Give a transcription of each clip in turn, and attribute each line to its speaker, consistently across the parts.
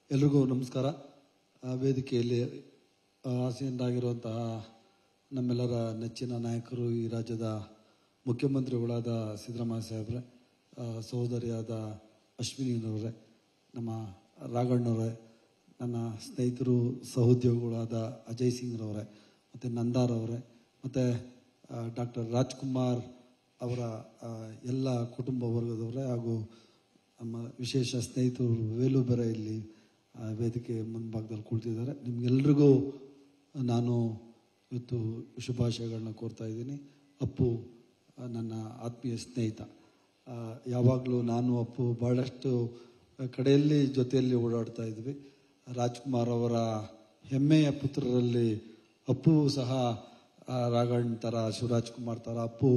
Speaker 1: ಎಲ್ರಿಗೂ ನಮಸ್ಕಾರ. ವೇದಿಕೆಯಲ್ಲಿ ಆಸೀನರಾಗಿರುವಂತಹ ನಮ್ಮೆಲ್ಲರ ನೆಚ್ಚಿನ ನಾಯಕರು, ಈ ರಾಜ್ಯದ ಮುಖ್ಯಮಂತ್ರಿಗಳಾದ ಸಿದ್ದರಾಮಯ್ಯ ಸಾಹೇಬ್ರೆ, ಸಹೋದರಿಯಾದ ಅಶ್ವಿನಿಯವರೇ, ನಮ್ಮ ರಾಘಣ್ಣವರೇ, ನನ್ನ ಸ್ನೇಹಿತರು ಸಹೋದ್ಯೋಗಿಗಳಾದ ಅಜಯ್ ಸಿಂಗ್ರವರೇ, ಮತ್ತು ನಂದಾರವರೇ, ಮತ್ತು ಡಾಕ್ಟರ್ ರಾಜ್ಕುಮಾರ್ ಅವರ ಎಲ್ಲ ಕುಟುಂಬ ವರ್ಗದವರೇ, ಹಾಗೂ ನಮ್ಮ ವಿಶೇಷ ಸ್ನೇಹಿತರು ವೇಲು ಬೇರೆ ಇಲ್ಲಿ ವೇದಿಕೆ ಮುಂಭಾಗದಲ್ಲಿ ಕುಳಿತಿದ್ದಾರೆ. ನಿಮಗೆಲ್ರಿಗೂ ನಾನು ಇವತ್ತು ಶುಭಾಶಯಗಳನ್ನ ಕೋರ್ತಾ ಇದ್ದೀನಿ. ಅಪ್ಪು ನನ್ನ ಆತ್ಮೀಯ ಸ್ನೇಹಿತ. ಯಾವಾಗಲೂ ನಾನು ಅಪ್ಪು ಭಾಳಷ್ಟು ಕಡೆಯಲ್ಲಿ ಜೊತೆಯಲ್ಲಿ ಓಡಾಡ್ತಾ ಇದ್ವಿ. ರಾಜ್ಕುಮಾರ್ ಅವರ ಹೆಮ್ಮೆಯ ಪುತ್ರರಲ್ಲಿ ಅಪ್ಪು ಸಹ ರಾಘಣ್ಣ ಥರ, ಶಿವರಾಜ್ಕುಮಾರ್ ಥರ ಅಪ್ಪು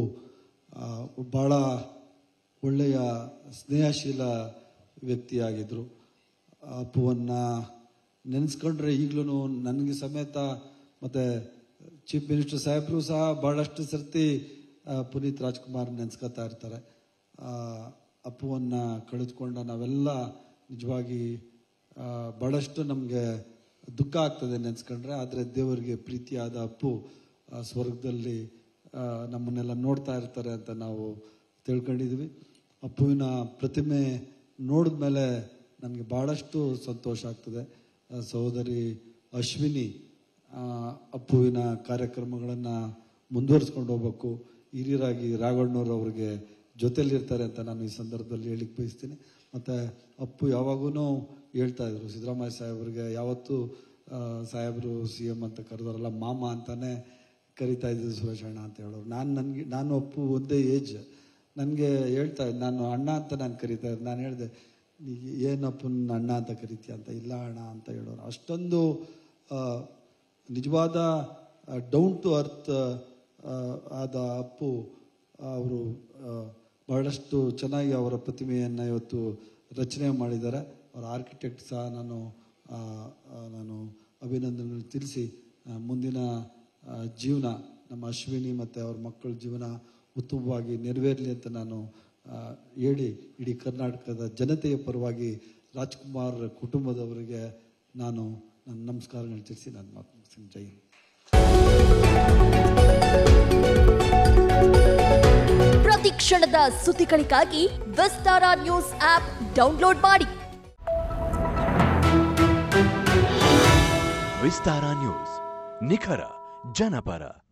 Speaker 1: ಭಾಳ ಒಳ್ಳೆಯ ಸ್ನೇಹಶೀಲ ವ್ಯಕ್ತಿಯಾಗಿದ್ದರು. ಅಪ್ಪುವನ್ನು ನೆನೆಸ್ಕೊಂಡ್ರೆ ಈಗಲೂ ನನಗೆ ಸಮೇತ, ಮತ್ತು ಚೀಫ್ ಮಿನಿಸ್ಟರ್ ಸಾಹೇಬರು ಸಹ ಭಾಳಷ್ಟು ಸರ್ತಿ ಪುನೀತ್ ರಾಜ್ಕುಮಾರ್ ನೆನೆಸ್ಕೊತಾ ಇರ್ತಾರೆ. ಅಪ್ಪುವನ್ನು ಕಳೆದುಕೊಂಡ ನಾವೆಲ್ಲ ನಿಜವಾಗಿ ಭಾಳಷ್ಟು ನಮಗೆ ದುಃಖ ಆಗ್ತದೆ ನೆನೆಸ್ಕೊಂಡ್ರೆ. ಆದರೆ ದೇವರಿಗೆ ಪ್ರೀತಿಯಾದ ಅಪ್ಪು ಸ್ವರ್ಗದಲ್ಲಿ ನಮ್ಮನ್ನೆಲ್ಲ ನೋಡ್ತಾ ಇರ್ತಾರೆ ಅಂತ ನಾವು ತಿಳ್ಕೊಂಡಿದ್ವಿ. ಅಪ್ಪುವಿನ ಪ್ರತಿಮೆ ನೋಡಿದ ಮೇಲೆ ನನಗೆ ಭಾಳಷ್ಟು ಸಂತೋಷ ಆಗ್ತದೆ. ಸಹೋದರಿ ಅಶ್ವಿನಿ ಅಪ್ಪುವಿನ ಕಾರ್ಯಕ್ರಮಗಳನ್ನು ಮುಂದುವರಿಸ್ಕೊಂಡು ಹೋಗ್ಬೇಕು, ಹಿರಿಯರಾಗಿ ರಾಘಣ್ಣವ್ರು ಅವ್ರಿಗೆ ಜೊತೆಲಿರ್ತಾರೆ ಅಂತ ನಾನು ಈ ಸಂದರ್ಭದಲ್ಲಿ ಹೇಳಿಕ್ಕೆ ಬಯಸ್ತೀನಿ. ಮತ್ತು ಅಪ್ಪು ಯಾವಾಗೂ ಹೇಳ್ತಾ ಇದ್ರು, ಸಿದ್ದರಾಮಯ್ಯ ಸಾಹೇಬ್ರಿಗೆ ಯಾವತ್ತೂ ಸಾಹೇಬರು CM ಅಂತ ಕರೆದವರಲ್ಲ, ಮಾಮ ಅಂತಾನೆ ಕರಿತಾ ಇದ್ದಿದ್ದು ಸುರೇಶ್ ಅಣ್ಣ ಅಂತ ಹೇಳೋರು. ನಾನು ಅಪ್ಪು ಒಂದೇ ಏಜ್. ನನಗೆ ಹೇಳ್ತಾ ಇದ್ದೆ, ನಾನು ಅಣ್ಣ ಅಂತ ನಾನು ಕರಿತಾ ಇದ್ದೆ. ನಾನು ಹೇಳಿದೆ, ಏನಪ್ಪನ ಅಣ್ಣ ಅಂತ ಕರಿತೀಯ ಅಂತ. ಇಲ್ಲ ಅಣ್ಣ ಅಂತ ಹೇಳೋರು. ಅಷ್ಟೊಂದು ನಿಜವಾದ ಡೌನ್ ಟು ಅರ್ತ್ ಆದ ಅಪ್ಪು ಅವರು ಬಹಳಷ್ಟು ಚೆನ್ನಾಗಿ ಅವರ ಪ್ರತಿಮೆಯನ್ನು ಇವತ್ತು ರಚನೆ ಮಾಡಿದ್ದಾರೆ. ಅವರ ಆರ್ಕಿಟೆಕ್ಟ್ ಸಹ ನಾನು ಅಭಿನಂದನೆಗಳು ತಿಳಿಸಿ, ಮುಂದಿನ ಜೀವನ ನಮ್ಮ ಅಶ್ವಿನಿ ಮತ್ತು ಅವ್ರ ಮಕ್ಕಳ ಜೀವನ ಉತ್ತಮವಾಗಿ ನೆರವೇರಲಿ ಅಂತ ನಾನು ಹೇಳಿ, ಇಡೀ ಕರ್ನಾಟಕದ ಜನತೆಯ ಪರವಾಗಿ ರಾಜ್ಕುಮಾರ್ ಕುಟುಂಬದವರಿಗೆ ನಾನು ನನ್ನ ನಮಸ್ಕಾರಗಳು ತಿಳಿಸಿ ನಾನು ಮಾತು ಮುಗಿಸ್ತೀನಿ. ಜೈ ಹಿಂದ್.
Speaker 2: ಪ್ರತಿ ಕ್ಷಣದ ಸುದ್ದಿಗಳಿಗಾಗಿ ವಿಸ್ತಾರ ನ್ಯೂಸ್ ಆಪ್ ಡೌನ್ಲೋಡ್ ಮಾಡಿ.
Speaker 3: ವಿಸ್ತಾರ ನ್ಯೂಸ್, ನಿಖರ ಜನಪರ.